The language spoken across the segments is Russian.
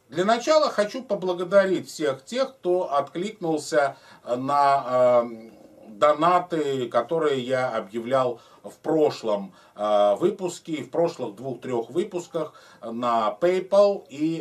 Для начала хочу поблагодарить всех тех, кто откликнулся на донаты, которые я объявлял в прошлом выпуске, в прошлых 2-3 выпусках на PayPal и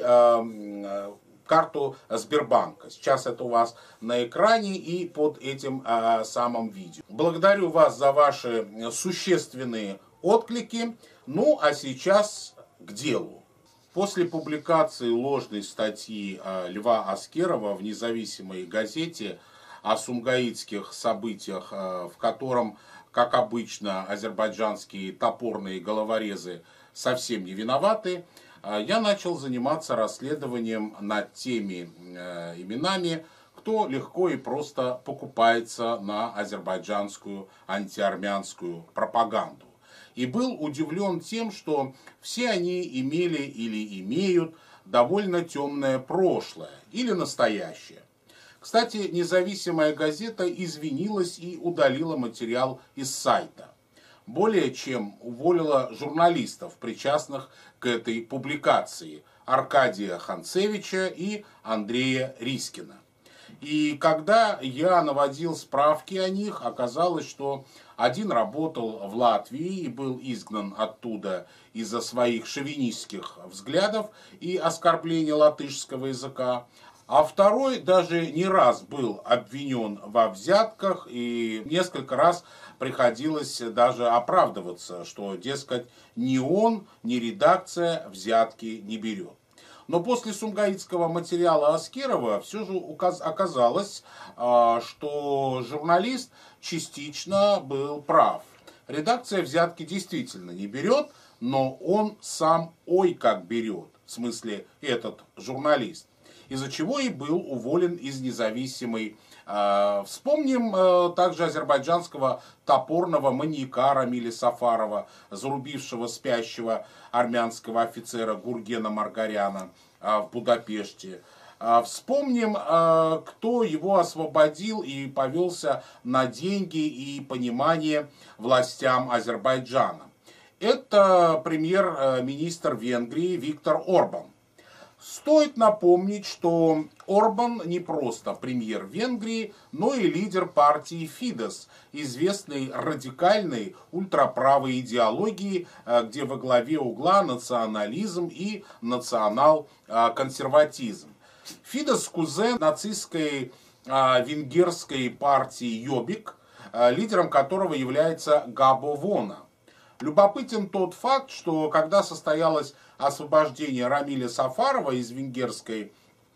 карту Сбербанка. Сейчас это у вас на экране и под этим самым видео. Благодарю вас за ваши существенные отклики. Ну, а сейчас к делу. После публикации ложной статьи Льва Аскерова в независимой газете о сумгаитских событиях, в котором, как обычно, азербайджанские топорные головорезы совсем не виноваты, я начал заниматься расследованием над теми именами, кто легко и просто покупается на азербайджанскую антиармянскую пропаганду. И был удивлен тем, что все они имели или имеют довольно темное прошлое или настоящее. Кстати, независимая газета извинилась и удалила материал из сайта. Более чем уволила журналистов, причастных к этой публикации, Аркадия Ханцевича и Андрея Рискина. И когда я наводил справки о них, оказалось, что один работал в Латвии и был изгнан оттуда из-за своих шовинистских взглядов и оскорбления латышского языка, а второй даже не раз был обвинен во взятках, и несколько раз приходилось даже оправдываться, что, дескать, ни он, ни редакция взятки не берет. Но после сумгаитского материала Аскерова все же оказалось, что журналист частично был прав. Редакция взятки действительно не берет, но он сам ой как берет, в смысле этот журналист, из-за чего и был уволен из независимой. Вспомним также азербайджанского топорного маньяка Рамиля Сафарова, зарубившего спящего армянского офицера Гургена Маргаряна в Будапеште. Вспомним, кто его освободил и повелся на деньги и понимание властям Азербайджана. Это премьер-министр Венгрии Виктор Орбан. Стоит напомнить, что Орбан не просто премьер Венгрии, но и лидер партии Фидес, известной радикальной ультраправой идеологии, где во главе угла национализм и национал-консерватизм. Фидес – кузен нацистской венгерской партии Йобик, лидером которого является Габо Вона. Любопытен тот факт, что когда состоялось освобождение Рамиля Сафарова из венгерской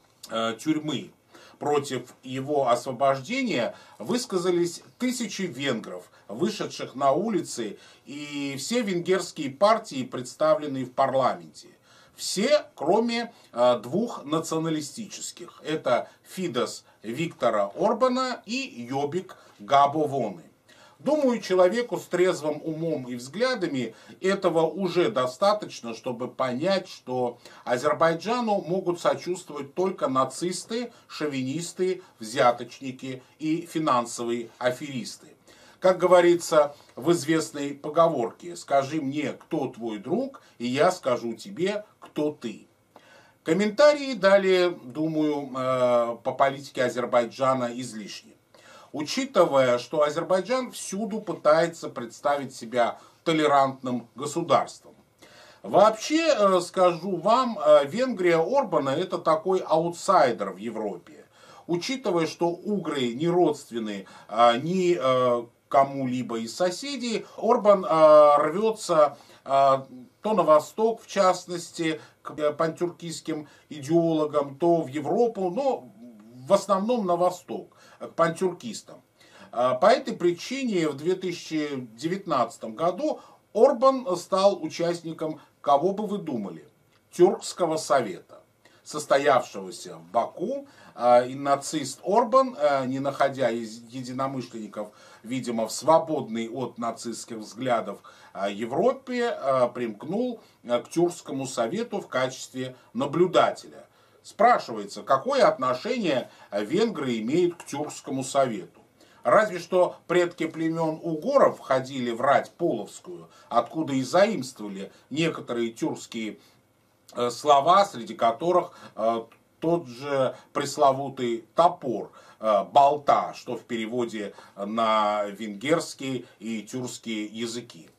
тюрьмы, против его освобождения высказались тысячи венгров, вышедших на улицы, и все венгерские партии, представленные в парламенте. Все, кроме двух националистических. Это Фидес Виктора Орбана и Йобик Габо Воны. Думаю, человеку с трезвым умом и взглядами этого уже достаточно, чтобы понять, что Азербайджану могут сочувствовать только нацисты, шовинисты, взяточники и финансовые аферисты. Как говорится в известной поговорке: «Скажи мне, кто твой друг, и я скажу тебе, кто ты». Комментарии далее, думаю, по политике Азербайджана излишни. Учитывая, что Азербайджан всюду пытается представить себя толерантным государством. Вообще, скажу вам, Венгрия Орбана – это такой аутсайдер в Европе. Учитывая, что угры не родственны ни кому-либо из соседей, Орбан рвется то на восток, в частности, к пантюркистским идеологам, то в Европу, но в основном на восток, к пантюркистам. По этой причине в 2019 году Орбан стал участником, кого бы вы думали, Тюркского совета, состоявшегося в Баку. И нацист Орбан, не находя единомышленников, видимо, в свободной от нацистских взглядов Европе, примкнул к Тюркскому совету в качестве наблюдателя. Спрашивается, какое отношение венгры имеют к Тюркскому совету? Разве что предки племен угоров входили в рать половскую, откуда и заимствовали некоторые тюркские слова, среди которых тот же пресловутый топор, болта, что в переводе на венгерский и тюркский языки.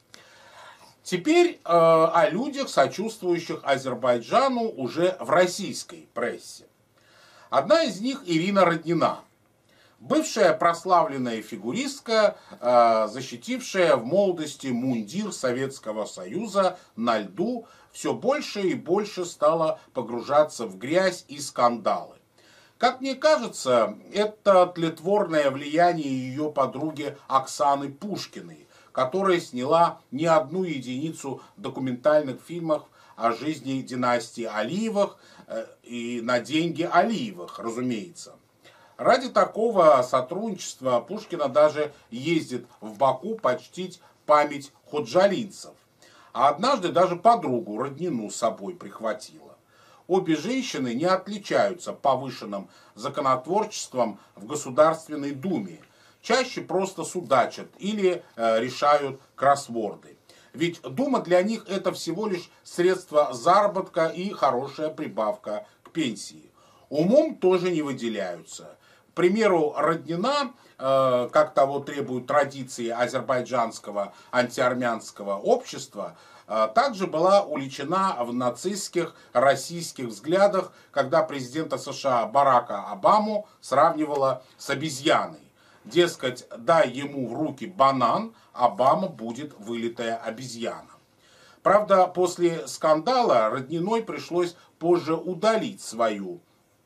Теперь о людях, сочувствующих Азербайджану уже в российской прессе. Одна из них Ирина Роднина, бывшая прославленная фигуристка, защитившая в молодости мундир Советского Союза на льду, все больше и больше стала погружаться в грязь и скандалы. Как мне кажется, это тлетворное влияние ее подруги Оксаны Пушкиной, которая сняла не одну единицу документальных фильмов о жизни династии Алиевых и на деньги Алиевых, разумеется. Ради такого сотрудничества Пушкина даже ездит в Баку почтить память ходжалинцев. А однажды даже подругу Роднину с собой прихватила. Обе женщины не отличаются повышенным законотворчеством в Государственной Думе. Чаще просто судачат или решают кроссворды. Ведь Дума для них это всего лишь средство заработка и хорошая прибавка к пенсии. Умом тоже не выделяются. К примеру, Роднина, как того требуют традиции азербайджанского антиармянского общества, также была уличена в нацистских российских взглядах, когда президента США Барака Обаму сравнивала с обезьяной. Дескать, дай ему в руки банан, Обама будет вылитая обезьяна. Правда, после скандала Родниной пришлось позже удалить свою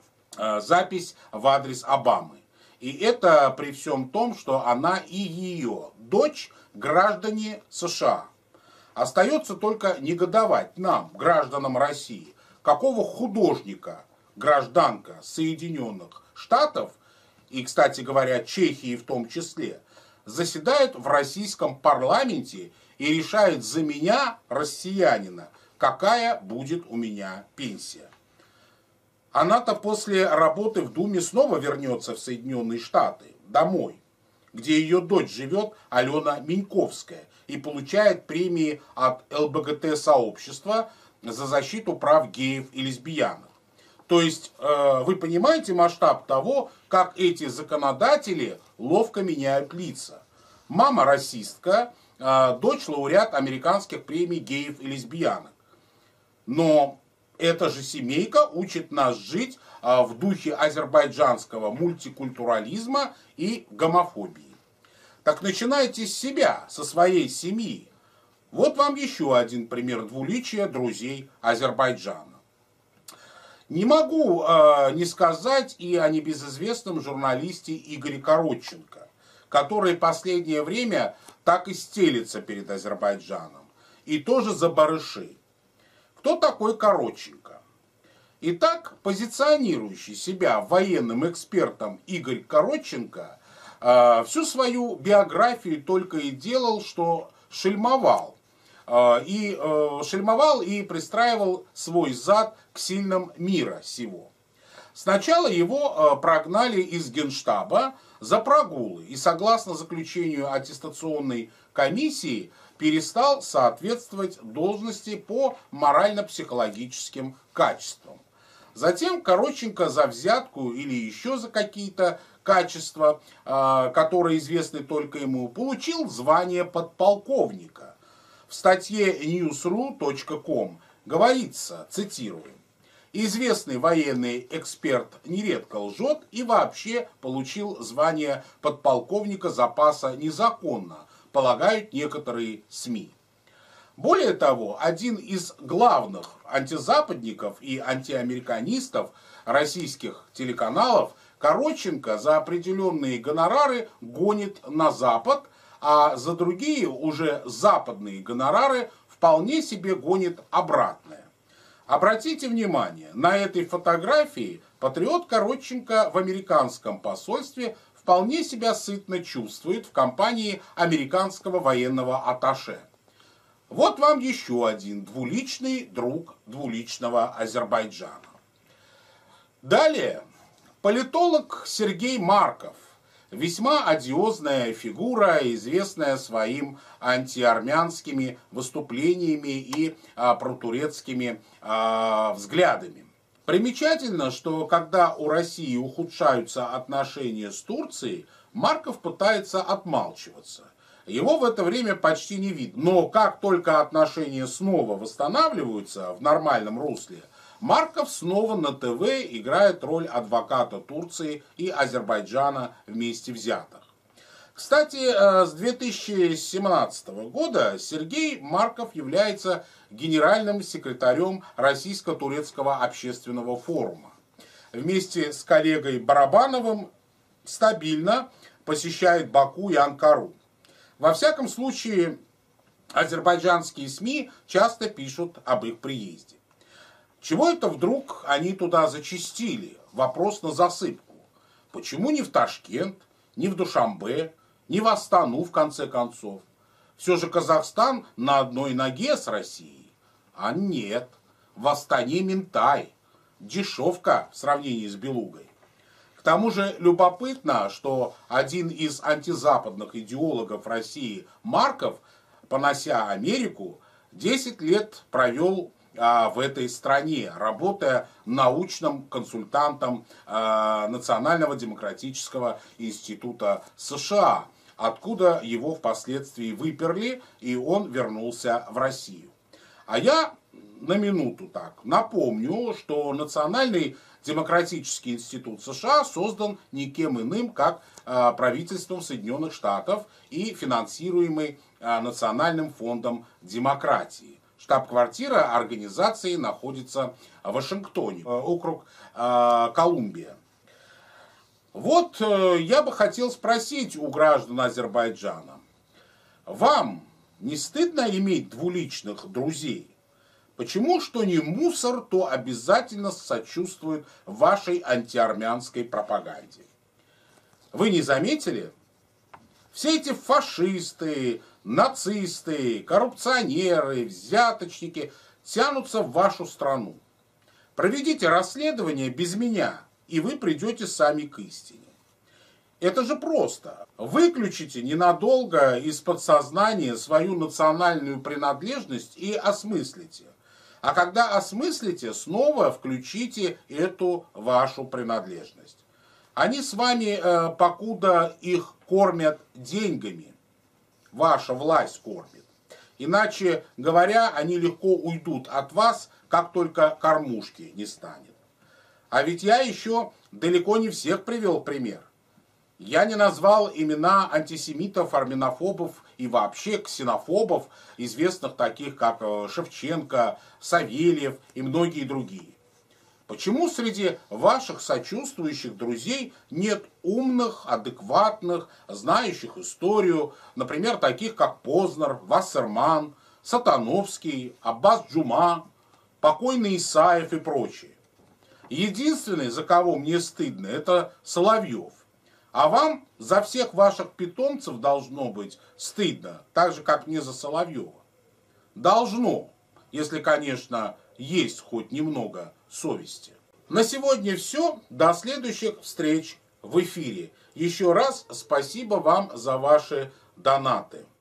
запись в адрес Обамы. И это при всем том, что она и ее дочь граждане США. Остается только негодовать нам, гражданам России, какого художника гражданка Соединенных Штатов, и, кстати говоря, Чехии в том числе, заседает в российском парламенте и решает за меня, россиянина, какая будет у меня пенсия. Она-то после работы в Думе снова вернется в Соединенные Штаты, домой, где ее дочь живет, Алена Миньковская, и получает премии от ЛГБТ-сообщества за защиту прав геев и лесбиянок. То есть вы понимаете масштаб того, как эти законодатели ловко меняют лица. Мама расистка, дочь лауреат американских премий геев и лесбиянок. Но эта же семейка учит нас жить в духе азербайджанского мультикультурализма и гомофобии. Так начинайте с себя, со своей семьи. Вот вам еще один пример двуличия друзей Азербайджана. Не могу не сказать и о небезызвестном журналисте Игоре Коротченко, который последнее время так и стелится перед Азербайджаном. И тоже за барыши. Кто такой Коротченко? Итак, позиционирующий себя военным экспертом Игорь Коротченко всю свою биографию только и делал, что шельмовал. Шельмовал и пристраивал свой зад к сильным мира сего. Сначала его прогнали из Генштаба за прогулы и, согласно заключению аттестационной комиссии, перестал соответствовать должности по морально-психологическим качествам. Затем Коротченко за взятку или еще за какие-то качества, которые известны только ему, получил звание подполковника. В статье newsru.com говорится, цитируем: «Известный военный эксперт нередко лжет и вообще получил звание подполковника запаса незаконно, полагают некоторые СМИ». Более того, один из главных антизападников и антиамериканистов российских телеканалов Коротченко за определенные гонорары гонит на Запад, а за другие уже западные гонорары вполне себе гонит обратное. Обратите внимание, на этой фотографии патриот Коротченко в американском посольстве вполне себя сытно чувствует в компании американского военного атташе. Вот вам еще один двуличный друг двуличного Азербайджана. Далее, политолог Сергей Марков, Весьма одиозная фигура, известная своим антиармянскими выступлениями и протурецкими взглядами. Примечательно, что когда у России ухудшаются отношения с Турцией, Марков пытается отмалчиваться. Его в это время почти не видно. Но как только отношения снова восстанавливаются в нормальном русле, Марков снова на ТВ играет роль адвоката Турции и Азербайджана вместе взятых. Кстати, с 2017 года Сергей Марков является генеральным секретарем Российско-турецкого общественного форума. Вместе с коллегой Барабановым стабильно посещает Баку и Анкару. Во всяком случае, азербайджанские СМИ часто пишут об их приезде. Чего это вдруг они туда зачастили? Вопрос на засыпку. Почему не в Ташкент, не в Душанбе, не в Астану, в конце концов? Все же Казахстан на одной ноге с Россией. А нет, в Астане Минтай. Дешевка в сравнении с Белугой. К тому же любопытно, что один из антизападных идеологов России, Марков, понося Америку, 10 лет провел в этой стране, работая научным консультантом Национального демократического института США, откуда его впоследствии выперли, и он вернулся в Россию. А я на минуту так напомню, что Национальный демократический институт США создан никем иным, как правительством Соединенных Штатов и финансируемый Национальным фондом демократии. Штаб-квартира организации находится в Вашингтоне, округ Колумбия. Вот я бы хотел спросить у граждан Азербайджана, вам не стыдно иметь двуличных друзей? Почему что не мусор, то обязательно сочувствует вашей антиармянской пропаганде? Вы не заметили? Все эти фашисты, нацисты, коррупционеры, взяточники тянутся в вашу страну. Проведите расследование без меня, и вы придете сами к истине. Это же просто. Выключите ненадолго из подсознания свою национальную принадлежность и осмыслите. А когда осмыслите, снова включите эту вашу принадлежность. Они с вами, покуда их кормят деньгами, ваша власть кормит. Иначе говоря, они легко уйдут от вас, как только кормушки не станет. А ведь я еще далеко не всех привел пример. Я не назвал имена антисемитов, армянофобов и вообще ксенофобов, известных таких как Шевченко, Савельев и многие другие. Почему среди ваших сочувствующих друзей нет умных, адекватных, знающих историю, например, таких как Познер, Вассерман, Сатановский, Аббас Джума, покойный Исаев и прочие? Единственный, за кого мне стыдно, это Соловьев. А вам за всех ваших питомцев должно быть стыдно, так же, как мне за Соловьева. Должно, если, конечно, есть хоть немного совести. На сегодня все. До следующих встреч в эфире. Еще раз спасибо вам за ваши донаты.